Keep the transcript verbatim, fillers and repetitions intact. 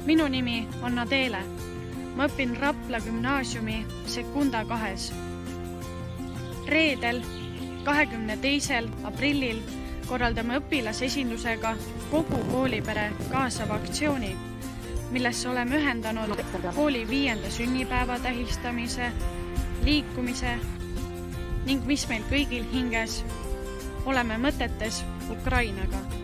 Minu nimi on Adele. Ma õpin Rapla gümnaasiumi sekunda kahes. Reedel, kahekümne teisel aprillil korraldame õpilasesindusega kogu koolipere kaasava aktsiooni, millesse oleme ühendanud kooli viienda sünnipäeva tähistamise, liikumise ning mis meil kõigil hinges, oleme mõtetes Ukrainaga.